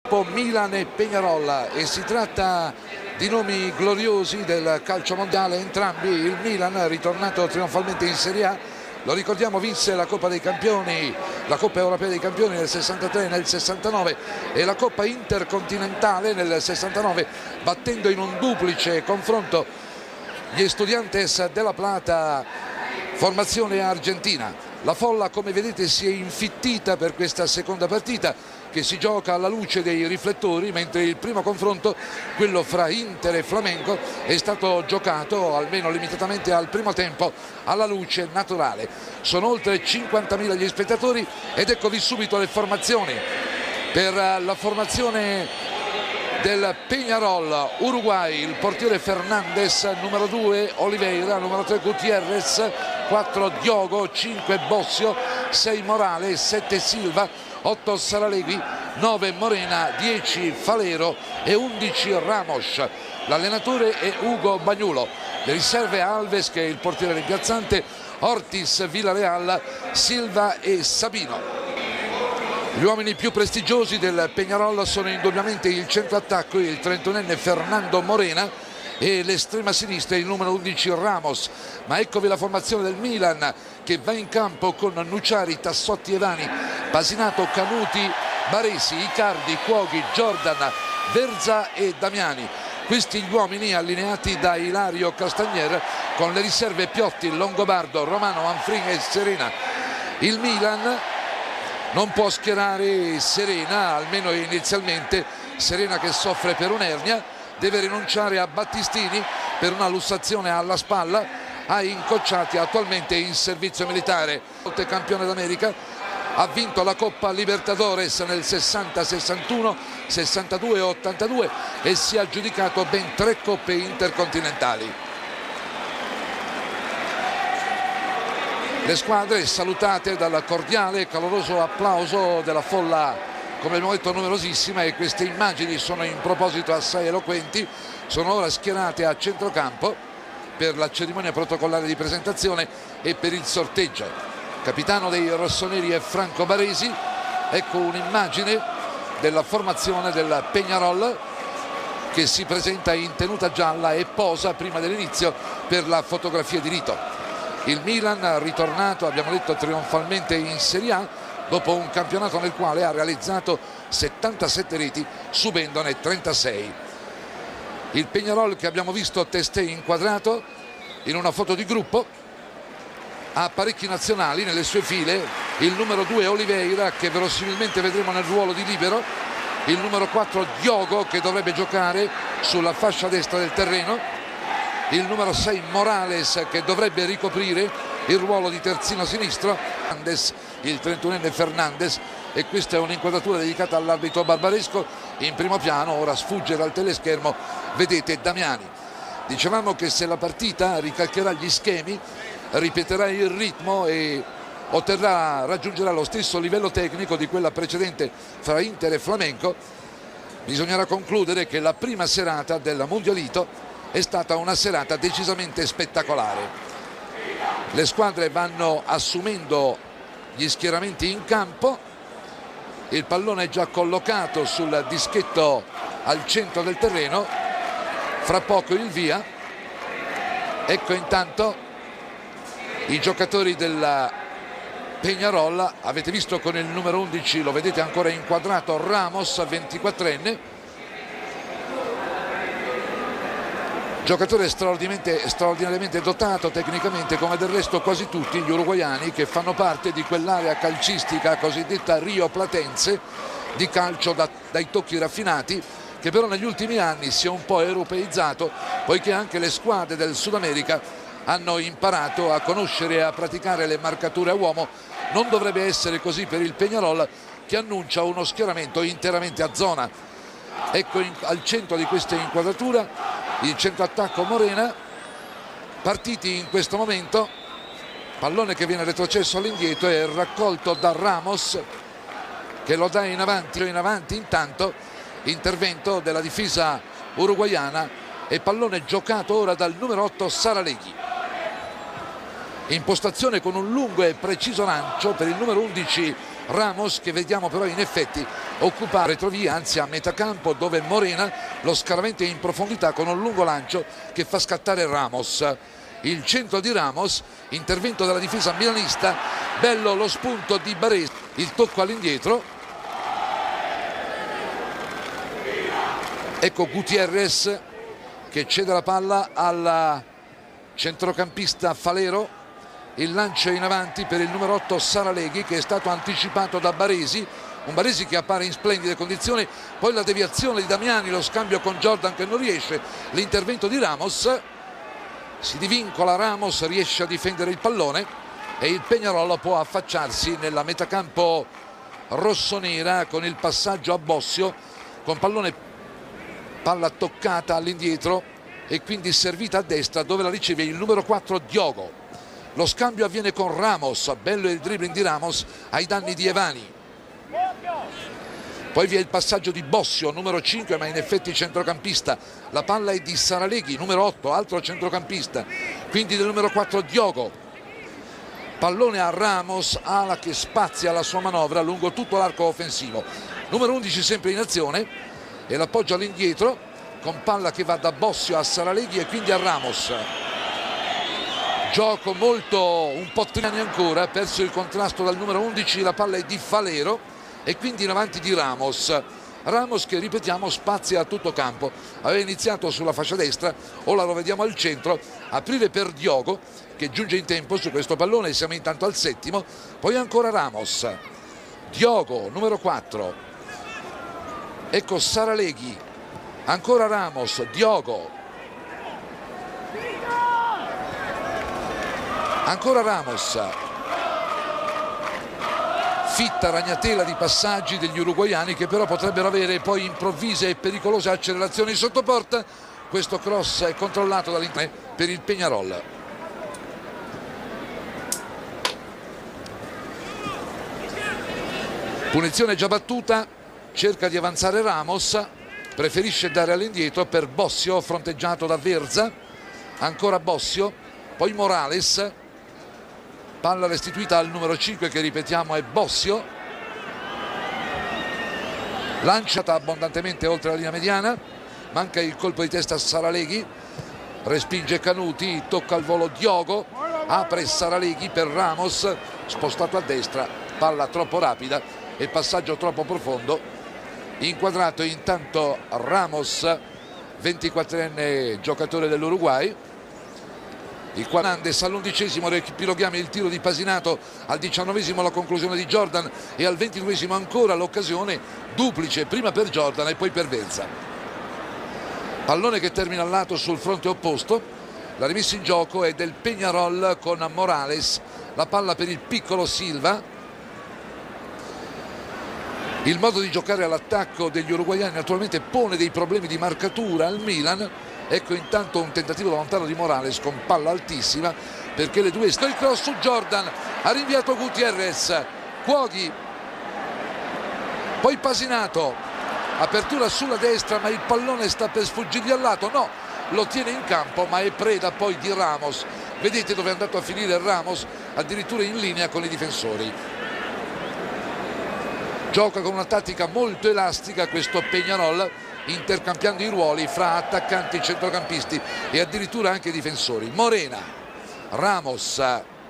gruppo Milan e Peñarol, e si tratta di nomi gloriosi del calcio mondiale entrambi. Il Milan, ritornato trionfalmente in Serie A, lo ricordiamo, vinse la Coppa dei Campioni, la Coppa Europea dei Campioni nel 63 e nel 69 e la Coppa Intercontinentale nel 69, battendo in un duplice confronto gli Estudiantes de La Plata, formazione argentina. La folla, come vedete, si è infittita per questa seconda partita che si gioca alla luce dei riflettori, mentre il primo confronto, quello fra Inter e Flamengo, è stato giocato, almeno limitatamente al primo tempo, alla luce naturale. Sono oltre 50.000 gli spettatori ed eccovi subito le formazioni. Per la formazione del Peñarol: Uruguay, il portiere Fernandez, numero 2 Oliveira, numero 3 Gutiérrez, 4 Diogo, 5 Bossio, 6 Morales, 7 Silva, 8 Saralegui, 9 Morena, 10 Falero e 11 Ramos. L'allenatore è Ugo Bagnulo. Le riserve: Alves, che è il portiere rimpiazzante, Ortiz, Villarreal, Silva e Sabino. Gli uomini più prestigiosi del Peñarol sono indubbiamente il centroattacco, il 31enne Fernando Morena, e l'estrema sinistra il numero 11 Ramos. Ma eccovi la formazione del Milan, che va in campo con Nucciari, Tassotti, Evani, Basinato, Canuti, Baresi, Icardi, Cuoghi, Jordan, Verza e Damiani. Questi gli uomini allineati da Ilario Castagnier, con le riserve Piotti, Longobardo, Romano, Manfrin e Serena. Il Milan non può schierare Serena, almeno inizialmente. Serena, che soffre per un'ernia, deve rinunciare a Battistini per una lussazione alla spalla, ha Incocciati, attualmente in servizio militare. Campione d'America, ha vinto la Coppa Libertadores nel 60, 61, 62 e 82 e si è aggiudicato ben 3 coppe intercontinentali. Le squadre salutate dal cordiale e caloroso applauso della folla, come abbiamo detto, numerosissima, e queste immagini sono in proposito assai eloquenti. Sono ora schierate a centrocampo per la cerimonia protocollare di presentazione e per il sorteggio. Capitano dei rossoneri è Franco Baresi. Ecco un'immagine della formazione del Peñarol, che si presenta in tenuta gialla e posa prima dell'inizio per la fotografia di rito. Il Milan, ritornato, abbiamo detto, trionfalmente in Serie A dopo un campionato nel quale ha realizzato 77 reti, subendone 36. Il Peñarol, che abbiamo visto testé inquadrato in una foto di gruppo, ha parecchi nazionali nelle sue file: il numero 2 Oliveira, che verosimilmente vedremo nel ruolo di libero, il numero 4 Diogo, che dovrebbe giocare sulla fascia destra del terreno, il numero 6 Morales, che dovrebbe ricoprire il ruolo di terzino sinistro, il 31enne Fernandez. E questa è un'inquadratura dedicata all'arbitro Barbaresco. In primo piano, ora sfugge dal teleschermo, vedete Damiani. Dicevamo che se la partita ricalcherà gli schemi, ripeterà il ritmo e raggiungerà lo stesso livello tecnico di quella precedente fra Inter e Flamengo, bisognerà concludere che la prima serata del Mundialito è stata una serata decisamente spettacolare. Le squadre vanno assumendo gli schieramenti in campo, il pallone è già collocato sul dischetto al centro del terreno, fra poco il via. Ecco intanto i giocatori della Peñarol. Avete visto con il numero 11, lo vedete ancora inquadrato, Ramos, 24enne, giocatore straordinariamente dotato tecnicamente, come del resto quasi tutti gli uruguaiani che fanno parte di quell'area calcistica cosiddetta rioplatense, di calcio dai tocchi raffinati, che però negli ultimi anni si è un po' europeizzato, poiché anche le squadre del Sud America hanno imparato a conoscere e a praticare le marcature a uomo. Non dovrebbe essere così per il Peñarol, che annuncia uno schieramento interamente a zona. Ecco al centro di questa inquadratura il centroattacco Morena, partiti in questo momento, pallone che viene retrocesso all'indietro e raccolto da Ramos, che lo dà in avanti. Intanto intervento della difesa uruguaiana e pallone giocato ora dal numero 8 Saralegui. Impostazione con un lungo e preciso lancio per il numero 11 Ramos, che vediamo però in effetti occupare retrovia, anzi a metà campo, dove Morena lo scaraventa in profondità con un lungo lancio che fa scattare Ramos. Il centro di Ramos, intervento della difesa milanista, bello lo spunto di Baresi, il tocco all'indietro. Ecco Gutierrez che cede la palla al centrocampista Falero, il lancio in avanti per il numero 8 Saraleghi, che è stato anticipato da Baresi, un Baresi che appare in splendide condizioni. Poi la deviazione di Damiani, lo scambio con Jordan che non riesce, l'intervento di Ramos, si divincola Ramos, riesce a difendere il pallone e il Peñarol può affacciarsi nella metacampo rossonera con il passaggio a Bossio, con palla toccata all'indietro e quindi servita a destra, dove la riceve il numero 4 Diogo. Lo scambio avviene con Ramos, bello il dribbling di Ramos ai danni di Evani. Poi vi è il passaggio di Bossio, numero 5, ma in effetti centrocampista. La palla è di Saraleghi, numero 8, altro centrocampista, quindi del numero 4 Diogo. Pallone a Ramos, ala che spazia la sua manovra lungo tutto l'arco offensivo. Numero 11 sempre in azione e l'appoggio all'indietro con palla che va da Bossio a Saraleghi e quindi a Ramos. Gioco un po' triani ancora, perso il contrasto dal numero 11, la palla è di Falero e quindi in avanti di Ramos. Ramos che, ripetiamo, spazia a tutto campo, aveva iniziato sulla fascia destra, ora lo vediamo al centro, aprire per Diogo che giunge in tempo su questo pallone, siamo intanto al 7º, poi ancora Ramos, Diogo numero 4, ecco Saraleghi, ancora Ramos, Diogo, ancora Ramos. Fitta ragnatela di passaggi degli uruguaiani, che però potrebbero avere poi improvvise e pericolose accelerazioni sotto porta. Questo cross è controllato dall'interno per il Peñarol. Punizione già battuta, cerca di avanzare Ramos, preferisce dare all'indietro per Bossio, fronteggiato da Verza, ancora Bossio, poi Morales. Palla restituita al numero 5 che, ripetiamo, è Bossio. Lanciata abbondantemente oltre la linea mediana, manca il colpo di testa a Saraleghi, respinge Canuti, tocca al volo Diogo, apre Saraleghi per Ramos, spostato a destra, palla troppo rapida e passaggio troppo profondo. Inquadrato intanto Ramos, 24enne giocatore dell'Uruguay. Il Hernandez all'11esimo, riepiloghiamo il tiro di Pasinato, al 19esimo la conclusione di Jordan e al 22esimo ancora l'occasione duplice, prima per Jordan e poi per Verza. Pallone che termina al lato sul fronte opposto, la rimessa in gioco è del Peñarol con Morales, la palla per il piccolo Silva. Il modo di giocare all'attacco degli uruguaiani naturalmente pone dei problemi di marcatura al Milan. Ecco intanto un tentativo da lontano di Morales con palla altissima, perché le due... Il cross su Jordan, ha rinviato Gutierrez, Cuoghi, poi Pasinato, apertura sulla destra, ma il pallone sta per sfuggirgli al lato, no, lo tiene in campo ma è preda poi di Ramos. Vedete dove è andato a finire Ramos, addirittura in linea con i difensori. Gioca con una tattica molto elastica questo Peñarol, intercambiando i ruoli fra attaccanti e centrocampisti e addirittura anche difensori. Morena, Ramos,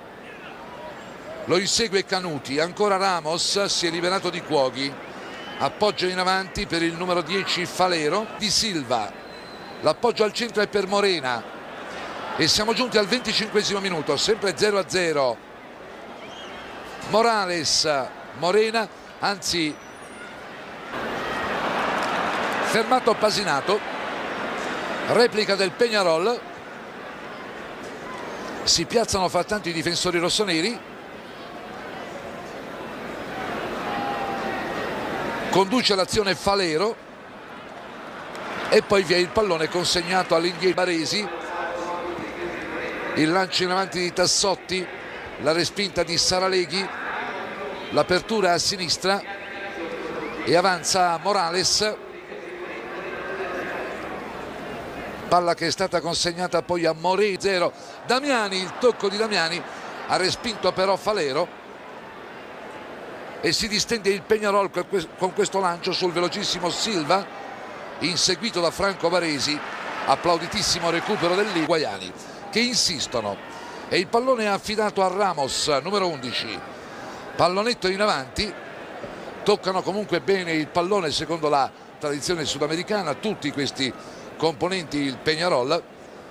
lo insegue Canuti, ancora Ramos, si è liberato di Cuoghi, appoggio in avanti per il numero 10 Falero, di Silva, l'appoggio al centro è per Morena e siamo giunti al 25esimo minuto, sempre 0-0. Morales, Morena, anzi fermato Pasinato, replica del Peñarol, si piazzano frattanto i difensori rossoneri, conduce l'azione Falero e poi vi è il pallone consegnato all'indietro Baresi, il lancio in avanti di Tassotti, la respinta di Saraleghi, l'apertura a sinistra e avanza Morales. Palla che è stata consegnata poi a Morì, 0. Damiani, il tocco di Damiani, ha respinto però Falero. e si distende il Peñarol con questo lancio sul velocissimo Silva, inseguito da Franco Baresi. Applauditissimo recupero degli uruguaiani che insistono, e il pallone è affidato a Ramos, numero 11. Pallonetto in avanti, toccano comunque bene il pallone secondo la tradizione sudamericana tutti questi componenti il Peñarol.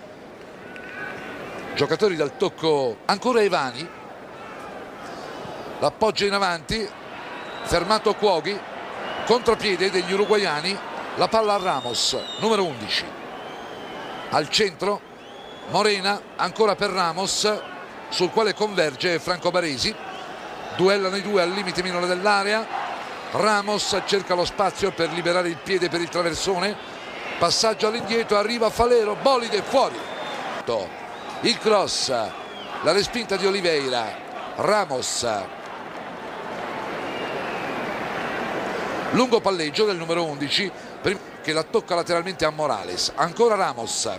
Giocatori dal tocco, ancora Evani, l'appoggio in avanti, fermato Cuoghi, contropiede degli uruguaiani, la palla a Ramos, numero 11. Al centro Morena, ancora per Ramos, sul quale converge Franco Baresi. Duellano i due al limite minore dell'area. Ramos cerca lo spazio per liberare il piede per il traversone, passaggio all'indietro, arriva Falero, bolide fuori. Il cross, la respinta di Oliveira, Ramos, lungo palleggio del numero 11 che la tocca lateralmente a Morales. Ancora Ramos,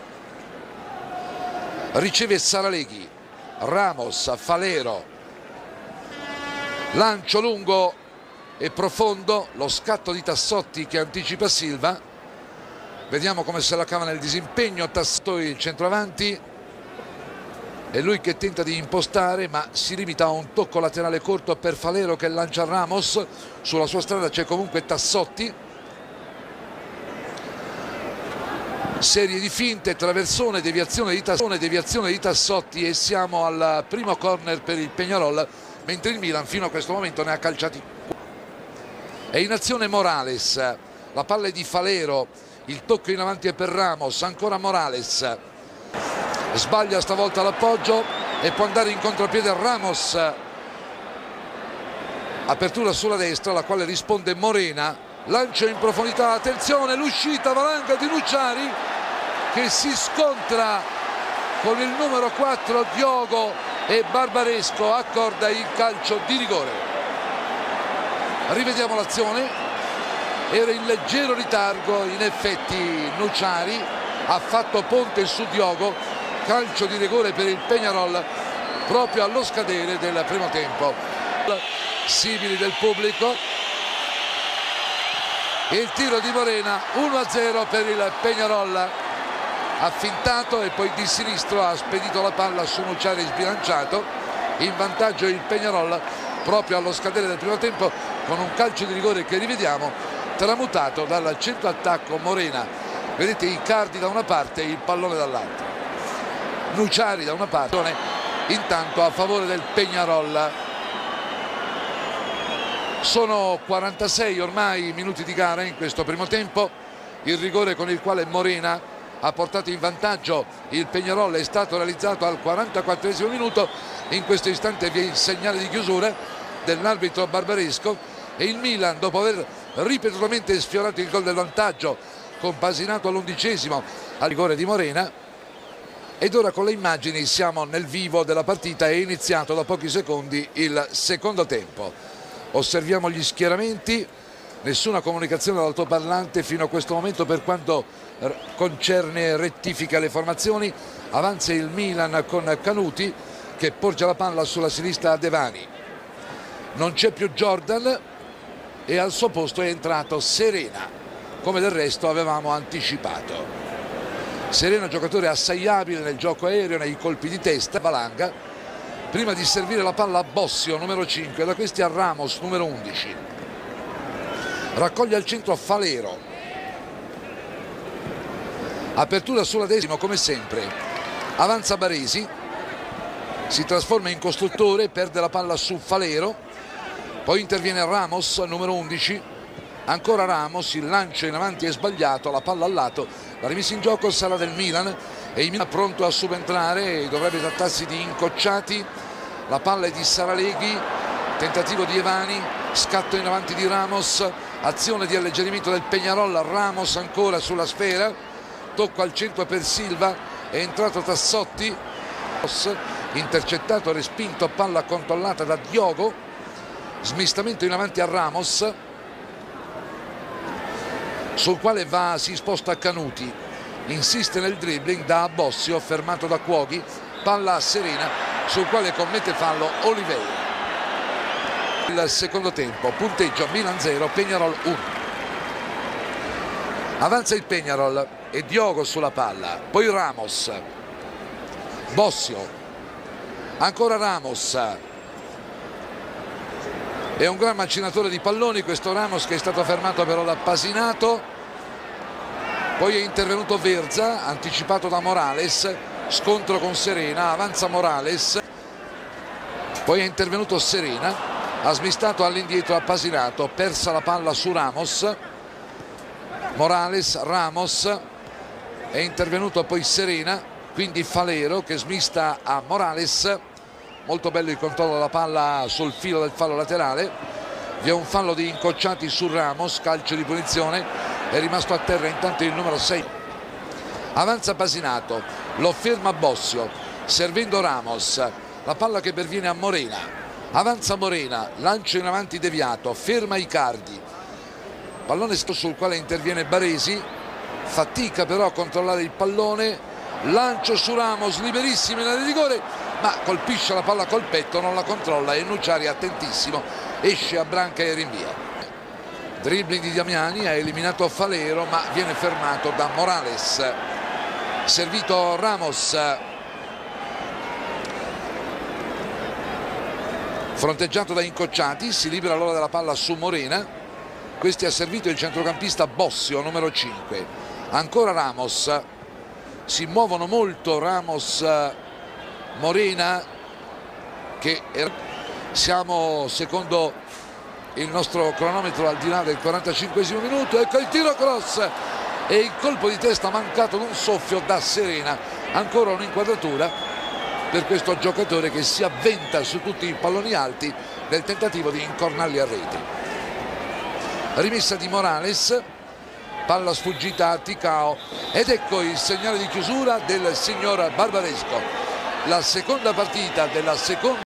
riceve Saraleghi, Ramos, Falero, lancio lungo e profondo, lo scatto di Tassotti che anticipa Silva. Vediamo come se la cava nel disimpegno Tassotti, il centroavanti, è lui che tenta di impostare ma si limita a un tocco laterale corto per Falero che lancia Ramos. Sulla sua strada c'è comunque Tassotti, serie di finte, traversone, deviazione di Tassotti e siamo al primo corner per il Peñarol, mentre il Milan fino a questo momento ne ha calciati. È in azione Morales, la palla è di Falero, il tocco in avanti è per Ramos, ancora Morales, sbaglia stavolta l'appoggio e può andare in contropiede Ramos. Apertura sulla destra, la quale risponde Morena, lancio in profondità, attenzione, l'uscita valanga di Nucciari che si scontra con il numero 4 Diogo e Barbaresco accorda il calcio di rigore. Rivediamo l'azione, era in leggero ritardo in effetti Nucciari, ha fatto ponte su Diogo, calcio di rigore per il Peñarol proprio allo scadere del primo tempo. Simili del pubblico, il tiro di Morena, 1-0 per il Peñarol, ha fintato e poi di sinistro ha spedito la palla su Nucciari sbilanciato, in vantaggio il Peñarol proprio allo scadere del primo tempo con un calcio di rigore che rivediamo tramutato dal centro attacco Morena. Vedete Icardi da una parte e il pallone dall'altra, Nucciari da una parte, intanto a favore del Peñarol. Sono 46 ormai minuti di gara in questo primo tempo. Il rigore con il quale Morena ha portato in vantaggio il Peñarol è stato realizzato al 44esimo minuto. In questo istante vi è il segnale di chiusura dell'arbitro Barbaresco e il Milan, dopo aver ripetutamente sfiorato il gol del vantaggio compasinato all'11esimo al rigore di Morena, ed ora con le immagini siamo nel vivo della partita. È iniziato da pochi secondi il secondo tempo. Osserviamo gli schieramenti, nessuna comunicazione dall'altoparlante fino a questo momento per quanto concerne rettifica le formazioni. Avanza il Milan con Canuti che porge la palla sulla sinistra a Devani, non c'è più Jordan e al suo posto è entrato Serena, come del resto avevamo anticipato. Serena, giocatore assai abile nel gioco aereo, nei colpi di testa. Valanga prima di servire la palla a Bossio, numero 5, da questi a Ramos, numero 11. Raccoglie al centro Falero. Apertura sulla destra come sempre. Avanza Baresi, si trasforma in costruttore, perde la palla su Falero. Poi interviene Ramos, numero 11. Ancora Ramos, il lancio in avanti è sbagliato, la palla al lato. La rimessa in gioco sarà del Milan e il Milan pronto a subentrare, dovrebbe trattarsi di incocciati. La palla è di Saraleghi, tentativo di Evani, scatto in avanti di Ramos, azione di alleggerimento del Peñarol. Ramos ancora sulla sfera, tocco al centro per Silva, è entrato Tassotti, intercettato, respinto, palla controllata da Diogo, smistamento in avanti a Ramos, sul quale si sposta Canuti, insiste nel dribbling, da Bossio, fermato da Cuoghi, palla a Serena, sul quale commette fallo Oliveira. Il secondo tempo, punteggio Milan 0, Peñarol 1. Avanza il Peñarol e Diogo sulla palla, poi Ramos, Bossio, ancora Ramos. È un gran macinatore di palloni questo Ramos, che è stato fermato però da Pasinato. Poi è intervenuto Verza, anticipato da Morales, scontro con Serena, avanza Morales, poi è intervenuto Serena, ha smistato all'indietro a Pasinato, persa la palla su Ramos, Morales, Ramos, è intervenuto poi Serena, quindi Falero che smista a Morales. Molto bello il controllo della palla sul filo del fallo laterale. Vi è un fallo di Incocciati su Ramos, calcio di punizione, è rimasto a terra intanto il numero 6. Avanza Pasinato, lo ferma Bossio, servendo Ramos, la palla che perviene a Morena. Avanza Morena, lancio in avanti deviato, ferma Icardi, pallone sul quale interviene Baresi, fatica però a controllare il pallone, lancio su Ramos, liberissimo in area di rigore, ma colpisce la palla col petto, non la controlla e Nucciari attentissimo, esce a branca e rinvia. Dribbling di Damiani, ha eliminato Falero ma viene fermato da Morales. Servito Ramos, fronteggiato da Incocciati, si libera allora della palla su Morena. Questi ha servito il centrocampista Bossio, numero 5. Ancora Ramos, si muovono molto Ramos, Morena, che siamo secondo il nostro cronometro al di là del 45esimo minuto. Ecco il tiro cross e il colpo di testa mancato d'un soffio da Serena. Ancora un'inquadratura per questo giocatore che si avventa su tutti i palloni alti nel tentativo di incornarli a rete. Rimessa di Morales, palla sfuggita a Ticao ed ecco il segnale di chiusura del signor Barbaresco. La seconda partita della seconda